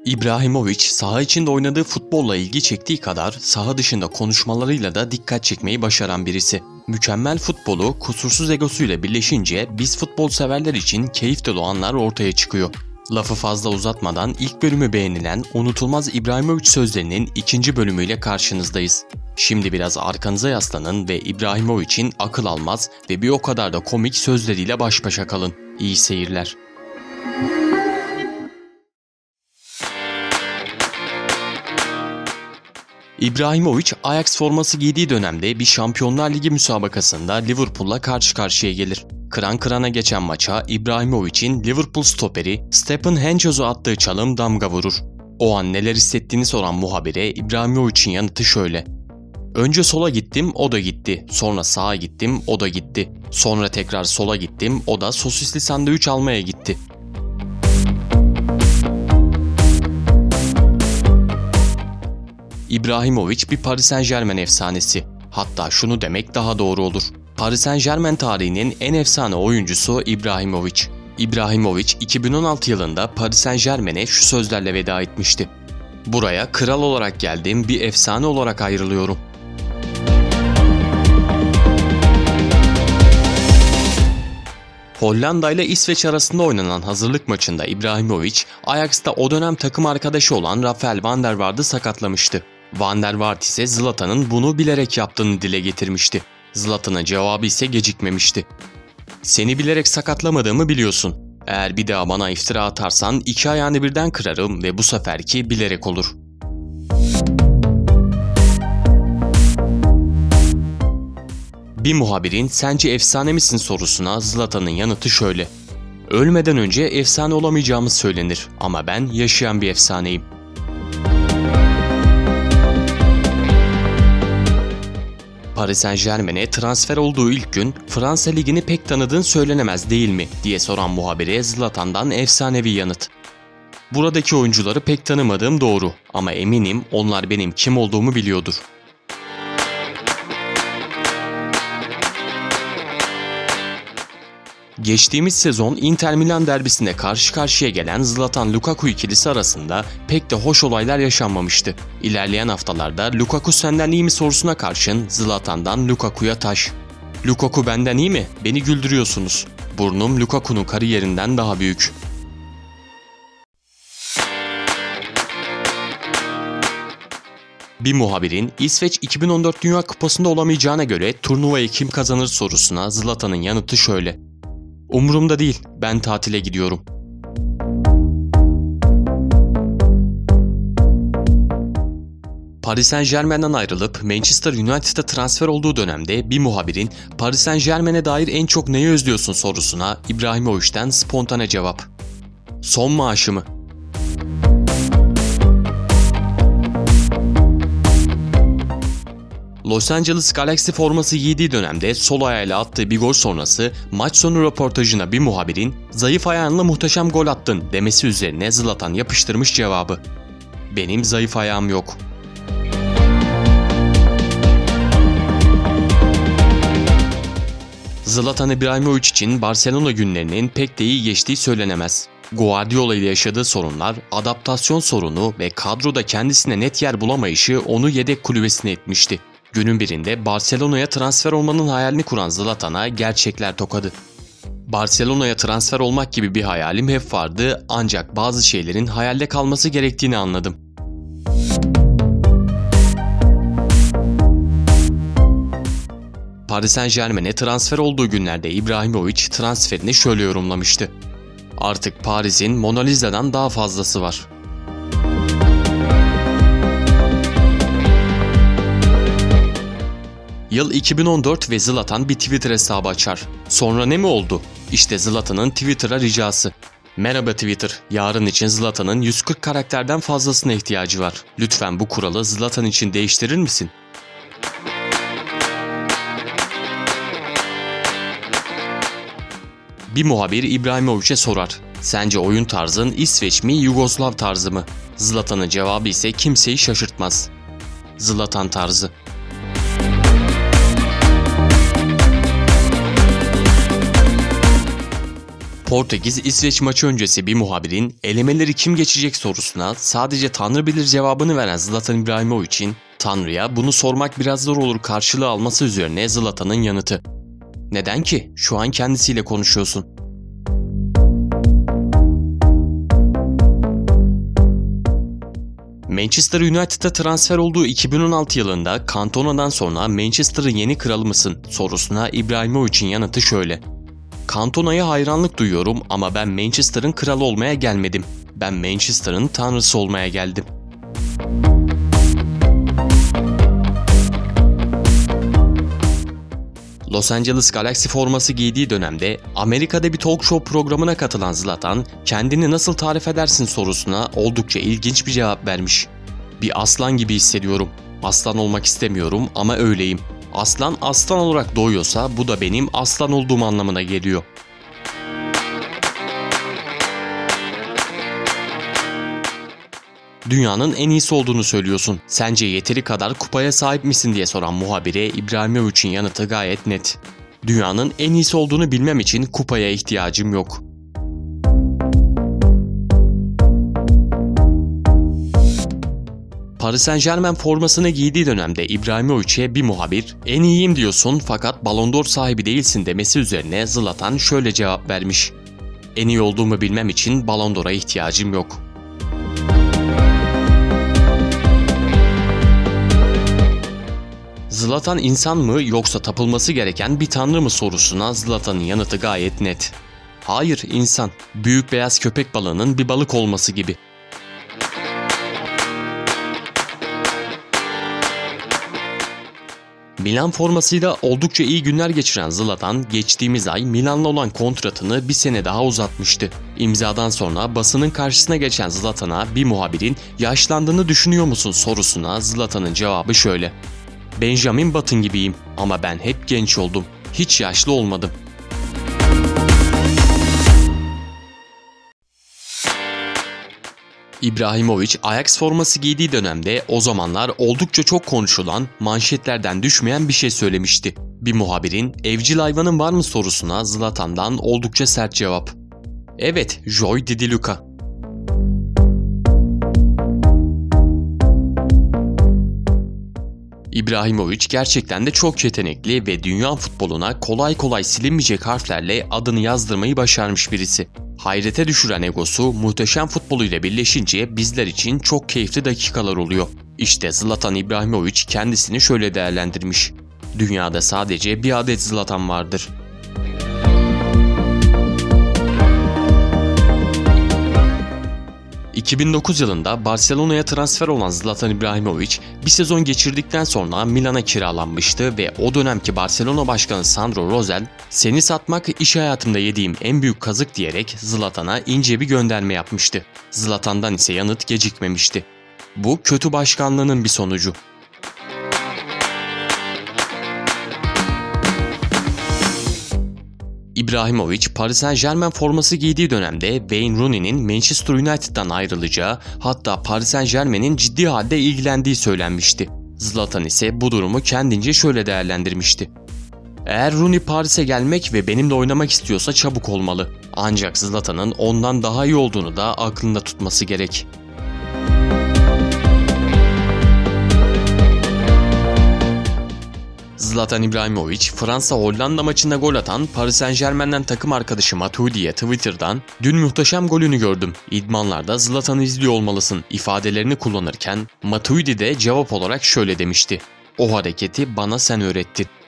İbrahimović saha içinde oynadığı futbolla ilgi çektiği kadar saha dışında konuşmalarıyla da dikkat çekmeyi başaran birisi. Mükemmel futbolu kusursuz egosuyla birleşince biz futbol severler için keyif dolu anlar ortaya çıkıyor. Lafı fazla uzatmadan ilk bölümü beğenilen unutulmaz İbrahimović sözlerinin ikinci bölümüyle karşınızdayız. Şimdi biraz arkanıza yaslanın ve İbrahimovic'in akıl almaz ve bir o kadar da komik sözleriyle baş başa kalın. İyi seyirler. İbrahimović, Ajax forması giydiği dönemde bir Şampiyonlar Ligi müsabakasında Liverpool'la karşı karşıya gelir. Kıran kırana geçen maça İbrahimovic'in Liverpool stoperi Stephen Henchoz'a attığı çalım damga vurur. O an neler hissettiğini soran muhabire İbrahimovic'in yanıtı şöyle: "Önce sola gittim, o da gitti. Sonra sağa gittim, o da gitti. Sonra tekrar sola gittim, o da sosisli sandviç almaya gitti." İbrahimović bir Paris Saint-Germain efsanesi. Hatta şunu demek daha doğru olur: Paris Saint-Germain tarihinin en efsane oyuncusu İbrahimović. İbrahimović 2016 yılında Paris Saint-Germain'e şu sözlerle veda etmişti: "Buraya kral olarak geldim, bir efsane olarak ayrılıyorum." Hollanda ile İsveç arasında oynanan hazırlık maçında İbrahimović, Ajax'ta o dönem takım arkadaşı olan Rafael van der Vaart'ı sakatlamıştı. Van der Vaart ise Zlatan'ın bunu bilerek yaptığını dile getirmişti. Zlatan'ın cevabı ise gecikmemişti: "Seni bilerek sakatlamadığımı biliyorsun. Eğer bir daha bana iftira atarsan iki ayağını birden kırarım ve bu seferki bilerek olur." Bir muhabirin "Sence efsane misin?" sorusuna Zlatan'ın yanıtı şöyle: "Ölmeden önce efsane olamayacağımız söylenir ama ben yaşayan bir efsaneyim." Paris Saint-Germain'e transfer olduğu ilk gün Fransa Ligi'ni pek tanıdığın söylenemez değil mi diye soran muhabire Zlatan'dan efsanevi yanıt: "Buradaki oyuncuları pek tanımadığım doğru ama eminim onlar benim kim olduğumu biliyordur." Geçtiğimiz sezon Inter Milan derbisinde karşı karşıya gelen Zlatan-Lukaku ikilisi arasında pek de hoş olaylar yaşanmamıştı. İlerleyen haftalarda "Lukaku senden iyi mi?" sorusuna karşın Zlatan'dan Lukaku'ya taş: "Lukaku benden iyi mi? Beni güldürüyorsunuz. Burnum Lukaku'nun kariyerinden daha büyük." Bir muhabirin İsveç 2014 Dünya Kupası'nda olamayacağına göre turnuvayı kim kazanır sorusuna Zlatan'ın yanıtı şöyle: "Umurumda değil, ben tatile gidiyorum." Paris Saint-Germain'den ayrılıp Manchester United'a transfer olduğu dönemde bir muhabirin Paris Saint-Germain'e dair en çok neyi özlüyorsun sorusuna İbrahimovic'ten spontane cevap: "Son maaşımı." Los Angeles Galaxy forması giydiği dönemde sol ayağıyla attığı bir gol sonrası maç sonu röportajına bir muhabirin "Zayıf ayağınla muhteşem gol attın" demesi üzerine Zlatan yapıştırmış cevabı: "Benim zayıf ayağım yok." Zlatan İbrahimović için Barcelona günlerinin pek de iyi geçtiği söylenemez. Guardiola ile yaşadığı sorunlar, adaptasyon sorunu ve kadroda kendisine net yer bulamayışı onu yedek kulübesine etmişti. Günün birinde Barcelona'ya transfer olmanın hayalini kuran Zlatan'a gerçekler tokadı. "Barcelona'ya transfer olmak gibi bir hayalim hep vardı ancak bazı şeylerin hayalde kalması gerektiğini anladım." Paris Saint-Germain'e transfer olduğu günlerde İbrahimović transferini şöyle yorumlamıştı: "Artık Paris'in Mona Lisa'dan daha fazlası var." Yıl 2014 ve Zlatan bir Twitter hesabı açar. Sonra ne mi oldu? İşte Zlatan'ın Twitter'a ricası: "Merhaba Twitter, yarın için Zlatan'ın 140 karakterden fazlasına ihtiyacı var. Lütfen bu kuralı Zlatan için değiştirir misin?" Bir muhabir İbrahimovic'e sorar: "Sence oyun tarzın İsveç mi, Yugoslav tarzı mı?" Zlatan'ın cevabı ise kimseyi şaşırtmaz: "Zlatan tarzı." Portekiz-İsveç maçı öncesi bir muhabirin elemeleri kim geçecek sorusuna sadece Tanrı bilir cevabını veren Zlatan İbrahimovic'in Tanrı'ya bunu sormak biraz zor olur karşılığı alması üzerine Zlatan'ın yanıtı. Neden ki? Şu an kendisiyle konuşuyorsun. Manchester United'a transfer olduğu 2016 yılında Cantona'dan sonra Manchester'ın yeni kralı mısın sorusuna İbrahimovic'in yanıtı şöyle. Cantona'ya hayranlık duyuyorum ama ben Manchester'ın kralı olmaya gelmedim. Ben Manchester'ın tanrısı olmaya geldim. Los Angeles Galaxy forması giydiği dönemde Amerika'da bir talk show programına katılan Zlatan, kendini nasıl tarif edersin sorusuna oldukça ilginç bir cevap vermiş. Bir aslan gibi hissediyorum. Aslan olmak istemiyorum ama öyleyim. Aslan aslan olarak doğuyorsa bu da benim aslan olduğum anlamına geliyor. Dünyanın en iyisi olduğunu söylüyorsun. Sence yeteri kadar kupaya sahip misin diye soran muhabire İbrahimovic'in yanıtı gayet net. Dünyanın en iyisi olduğunu bilmem için kupaya ihtiyacım yok. Paris Saint-Germain formasını giydiği dönemde İbrahimovic'e bir muhabir "En iyiyim diyorsun fakat Ballon d'Or sahibi değilsin" demesi üzerine Zlatan şöyle cevap vermiş. "En iyi olduğumu bilmem için Ballon d'Or'a ihtiyacım yok." Zlatan insan mı yoksa tapılması gereken bir tanrı mı sorusuna Zlatan'ın yanıtı gayet net. Hayır, insan. Büyük beyaz köpek balığının bir balık olması gibi. Milan formasıyla oldukça iyi günler geçiren Zlatan, geçtiğimiz ay Milan'la olan kontratını bir sene daha uzatmıştı. İmzadan sonra basının karşısına geçen Zlatan'a bir muhabirin "Yaşlandığını düşünüyor musun?" sorusuna Zlatan'ın cevabı şöyle. "Benjamin Button gibiyim ama ben hep genç oldum. Hiç yaşlı olmadım." İbrahimovic Ajax forması giydiği dönemde o zamanlar oldukça çok konuşulan, manşetlerden düşmeyen bir şey söylemişti. Bir muhabirin "Evcil hayvanın var mı?" sorusuna Zlatan'dan oldukça sert cevap. "Evet, Joy Didiluca." İbrahimovic gerçekten de çok yetenekli ve dünya futboluna kolay kolay silinmeyecek harflerle adını yazdırmayı başarmış birisi. Hayrete düşüren egosu muhteşem futboluyla birleşince bizler için çok keyifli dakikalar oluyor. İşte Zlatan İbrahimovic kendisini şöyle değerlendirmiş. "Dünyada sadece bir adet Zlatan vardır. 2009 yılında Barcelona'ya transfer olan Zlatan İbrahimovic bir sezon geçirdikten sonra Milan'a kiralanmıştı ve o dönemki Barcelona Başkanı Sandro Rosell "Seni satmak iş hayatımda yediğim en büyük kazık" diyerek Zlatan'a ince bir gönderme yapmıştı. Zlatan'dan ise yanıt gecikmemişti. Bu kötü başkanlığının bir sonucu. İbrahimovic, Paris Saint-Germain forması giydiği dönemde Wayne Rooney'nin Manchester United'dan ayrılacağı, hatta Paris Saint-Germain'in ciddi halde ilgilendiği söylenmişti. Zlatan ise bu durumu kendince şöyle değerlendirmişti. "Eğer Rooney Paris'e gelmek ve benimle oynamak istiyorsa çabuk olmalı. Ancak Zlatan'ın ondan daha iyi olduğunu da aklında tutması gerek." Zlatan İbrahimovic, Fransa-Hollanda maçında gol atan Paris Saint-Germain'den takım arkadaşı Matuidi'ye Twitter'dan "Dün muhteşem golünü gördüm. İdmanlarda Zlatan'ı izliyor olmalısın" ifadelerini kullanırken Matuidi de cevap olarak şöyle demişti. "O hareketi bana sen öğrettin."